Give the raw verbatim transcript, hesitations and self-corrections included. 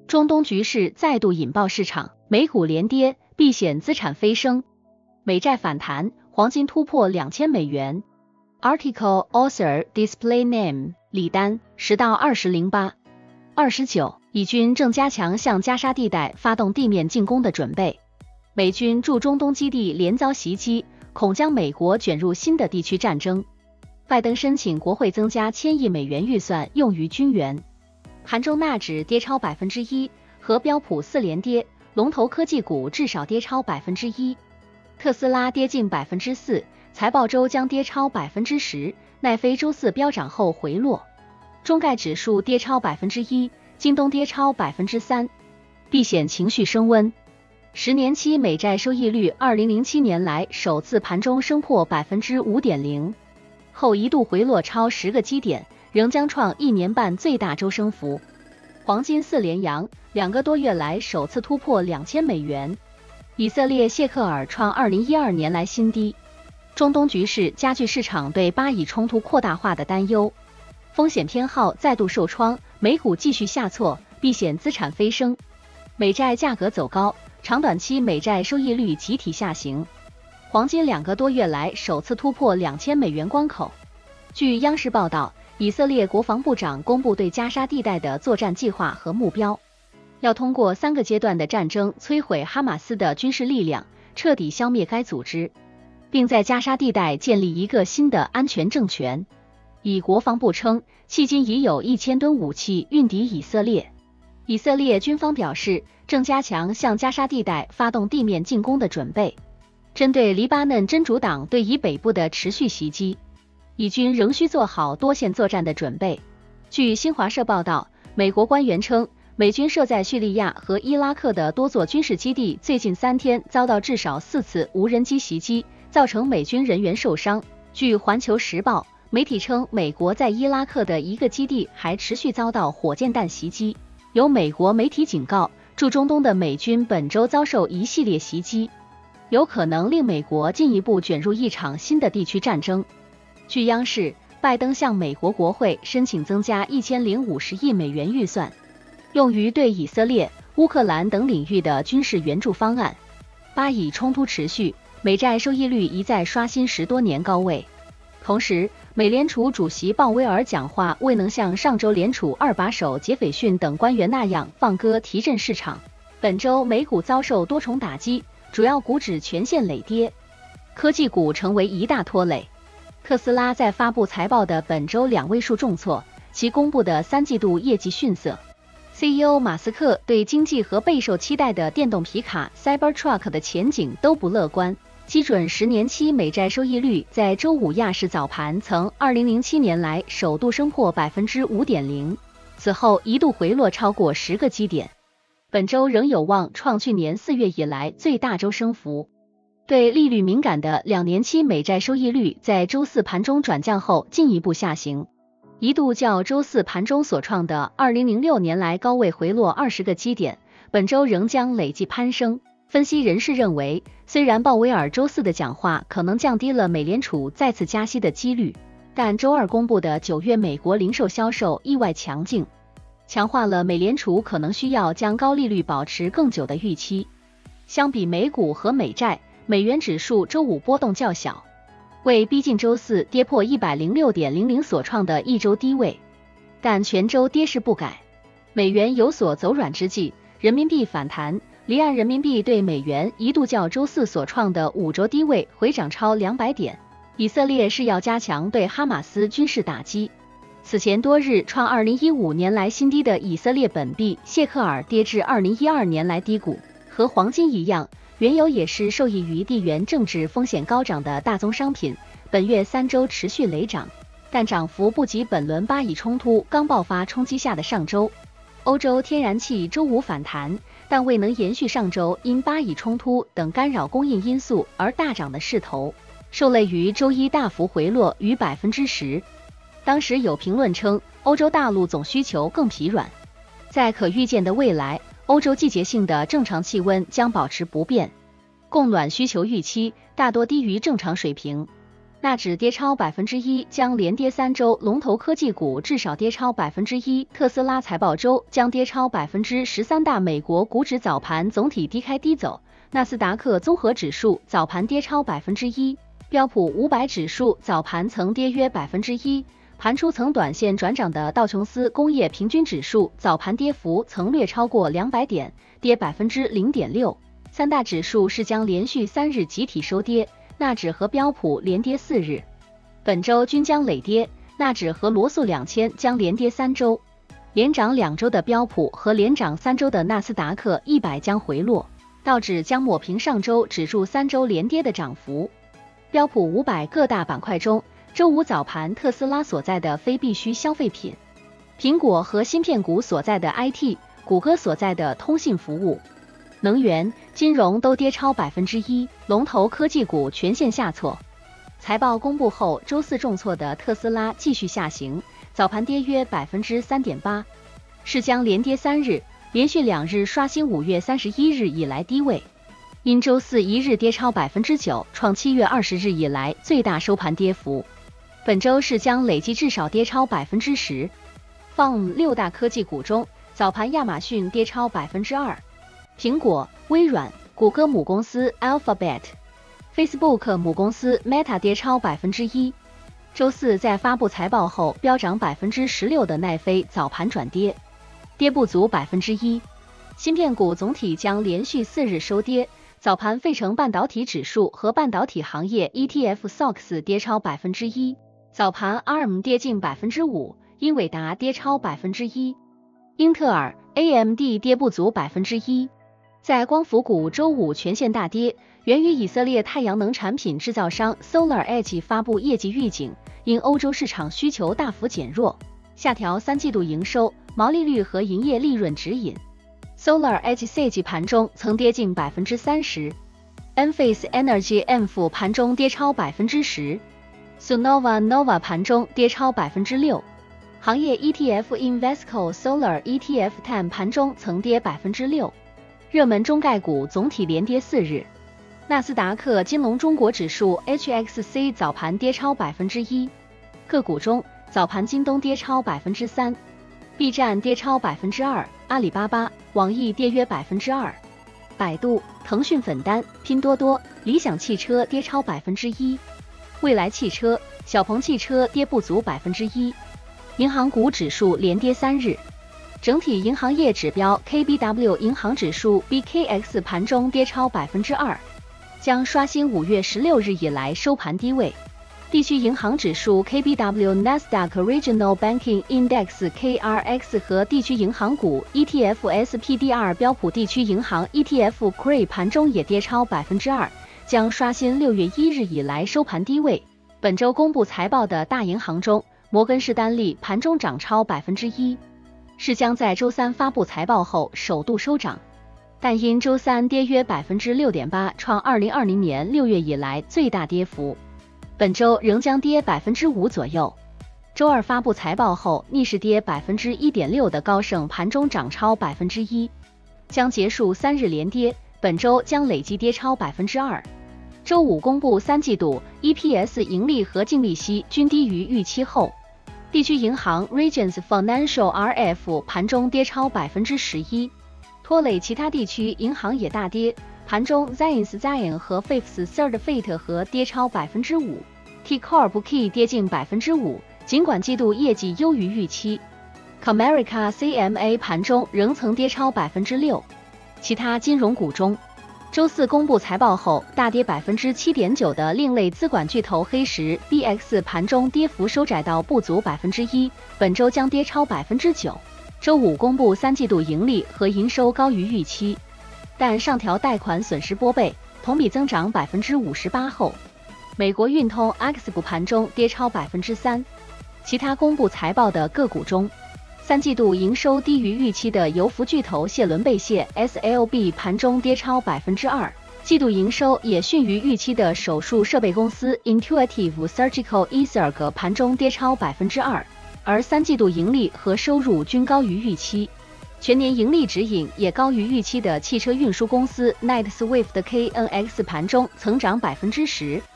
中东局势再度引爆市场，美股连跌，避险资产飞升，美债反弹，黄金突破两千美元。Article Author Display Name 李丹，十到二十零八。二十九，以军正加强向加沙地带发动地面进攻的准备。美军驻中东基地连遭袭击，恐将美国卷入新的地区战争。拜登申请国会增加千亿美元预算用于军援。盘中纳指跌超百分之一，和标普四连跌，龙头科技股至少跌超百分之一。特斯拉跌近百分之四，财报周将跌超百分之十，奈飞周四飙涨后回落。中概指数跌超百分之一，京东跌超百分之三，避险情绪升温。十年期美债收益率二零零七年来首次盘中升破百分之五点零，后一度回落超十个基点，仍将创一年半最大周升幅。黄金四连阳，两个多月来首次突破两千美元。以色列谢克尔创二零一二年来新低。中东局势加剧市场对巴以冲突扩大化的担忧。风险偏好再度受创，美股继续下挫，避险资产飞升，美债价格走高，长短期美债收益率集体下行。黄金两个多月来首次突破两千美元关口。据央视报道，以色列国防部长公布对加沙地带的作战计划和目标，要通过三个阶段的战争摧毁哈马斯的军事力量，彻底消灭该组织，并在加沙地带建立一个新的安全政权。以国防部称，迄今已有一千吨武器运抵以色列。以色列军方表示，正加强向加沙地带发动地面进攻的准备，针对黎巴嫩真主党对以北部的持续袭击，以军仍需做好多线作战的准备。据新华社报道，美国官员称，美军设在叙利亚和伊拉克的多座军事基地最近三天遭到至少四次无人机袭击，造成美军人员受伤。据环球时报，媒体称，美国在伊拉克的一个基地还持续遭到火箭弹袭击。有美国媒体警告，驻中东的美军本周遭受一系列袭击，有可能令美国进一步卷入一场新的地区战争。据央视，拜登向美国国会申请增加一千零五十亿美元预算，用于对以色列、乌克兰等领域的军事援助方案。巴以冲突持续，美债收益率一再刷新十多年高位。同时，美联储主席鲍威尔讲话未能像上周联储二把手杰斐逊等官员那样放歌提振市场。本周美股遭受多重打击，主要股指全线累跌，科技股成为一大拖累。特斯拉在发布财报的本周两位数重挫，其公布的三季度业绩逊色。C E O 马斯克对经济和备受期待的电动皮卡 Cybertruck 的前景都不乐观。基准十年期美债收益率在周五亚市早盘曾二零零七年来首度升破百分之五点零，此后一度回落超过十个基点，本周仍有望创去年四月以来最大周升幅。对利率敏感的两年期美债收益率在周四盘中转降后进一步下行，一度较周四盘中所创的二零零六年来高位回落二十个基点，本周仍将累计攀升。分析人士认为，虽然鲍威尔周四的讲话可能降低了美联储再次加息的几率，但周二公布的九月美国零售销售意外强劲，强化了美联储可能需要将高利率保持更久的预期。相比美股和美债，美元指数周五波动较小，为逼近周四跌破 一百零六点零零 所创的一周低位，但全周跌势不改。美元有所走软之际，人民币反弹，离岸人民币对美元一度较周四所创的五周低位回涨超两百点。以色列是要加强对哈马斯军事打击。此前多日创二零一五年来新低的以色列本币谢克尔跌至二零一二年来低谷。和黄金一样，原油也是受益于地缘政治风险高涨的大宗商品，本月三周持续累涨，但涨幅不及本轮巴以冲突刚爆发冲击下的上周。欧洲天然气周五反弹，但未能延续上周因巴以冲突等干扰供应因素而大涨的势头，受累于周一大幅回落逾百分之十。当时有评论称，欧洲大陆总需求更疲软，在可预见的未来，欧洲季节性的正常气温将保持不变，供暖需求预期大多低于正常水平。 纳指跌超百分之一，将连跌三周，龙头科技股至少跌超百分之一。特斯拉财报周将跌超百分之十三。大美国股指早盘总体低开低走，纳斯达克综合指数早盘跌超百分之一，标普五百指数早盘曾跌约百分之一。盘初曾短线转涨的道琼斯工业平均指数早盘跌幅曾略超过两百点，跌百分之零点六。三大指数是将连续三日集体收跌。纳指和标普连跌四日，本周均将累跌，纳指和罗素两千将连跌三周，连涨两周的标普和连涨三周的纳斯达克一百将回落，道指将抹平上周指数三周连跌的涨幅。标普五百各大板块中，周五早盘特斯拉所在的非必需消费品，苹果和芯片股所在的 I T， 谷歌所在的通信服务、能源、金融都跌超百分之一，龙头科技股全线下挫。财报公布后，周四重挫的特斯拉继续下行，早盘跌约百分之三点八，是将连跌三日，连续两日刷新五月三十一日以来低位。因周四一日跌超百分之九，创七月二十日以来最大收盘跌幅。本周是将累计至少跌超百分之十。放六大科技股中，早盘亚马逊跌超百分之二。苹果、微软、谷歌母公司 Alphabet、Facebook 母公司 Meta 跌超百分之一。周四在发布财报后飙涨百分之十六的奈飞早盘转跌，跌不足百分之一。芯片股总体将连续四日收跌，早盘费城半导体指数和半导体行业 E T F S O X 跌超百分之一，早盘 A R M 跌近百分之五，英伟达跌超百分之一，英特尔、A M D 跌不足百分之一。在光伏股周五全线大跌，源于以色列太阳能产品制造商 Solar Edge 发布业绩预警，因欧洲市场需求大幅减弱，下调三季度营收、毛利率和营业利润指引。Solar Edge S A G 盘中曾跌近百分之三十 ，Enphase Energy E N F 盘中跌超百分之十 ，Sunova Nova 盘中跌超百分之六。行业 E T F Invesco Solar E T F 碳盘中曾跌百分之六。热门中概股总体连跌四日，纳斯达克金龙中国指数 H X C 早盘跌超百分之一。个股中，早盘京东跌超百分之三 ，B 站跌超百分之二，阿里巴巴、网易跌约百分之二，百度、腾讯粉单、拼多多、理想汽车跌超百分之一，蔚来汽车、小鹏汽车跌不足百分之一。银行股指数连跌三日。整体银行业指标 K B W 银行指数 B K X 盘中跌超百分之二，将刷新五月十六日以来收盘低位。地区银行指数 K B W Nasdaq Regional Banking Index K R X 和地区银行股 E T F S P D R 标普地区银行 E T F C R E 盘中也跌超百分之二，将刷新六月一日以来收盘低位。本周公布财报的大银行中，摩根士丹利盘中涨超百分之一。是将在周三发布财报后首度收涨，但因周三跌约百分之六点八，创二零二零年六月以来最大跌幅。本周仍将跌百分之五左右。周二发布财报后逆势跌百分之一点六的高盛盘中涨超百分之一，将结束三日连跌，本周将累计跌超百分之二。周五公布三季度 E P S 盈利和净利息均低于预期后，地区银行 Regions Financial R F 盘中跌超百分之十一，拖累其他地区银行也大跌。盘中 Zions Zion 和 Fifth Third Fifth 和跌超百分之五 ，Key Corp Key 跌近百分之五。尽管季度业绩优于预期 ，Comerica C M A 盘中仍曾跌超百分之六。其他金融股中，周四公布财报后大跌百分之七点九的另类资管巨头黑石 B X 盘中跌幅收窄到不足百分之一，本周将跌超百分之九。周五公布三季度盈利和营收高于预期，但上调贷款损失拨备，同比增长百分之五十八后，美国运通 X 股盘中跌超百分之三。其他公布财报的个股中，三季度营收低于预期的油服巨头谢伦贝谢 S L B 盘中跌超百分之二，季度营收也逊于预期的手术设备公司 Intuitive Surgical E S R G 盘中跌超百分之二，而三季度盈利和收入均高于预期，全年盈利指引也高于预期的汽车运输公司 Knight Swift K N X 盘中曾涨百分之十。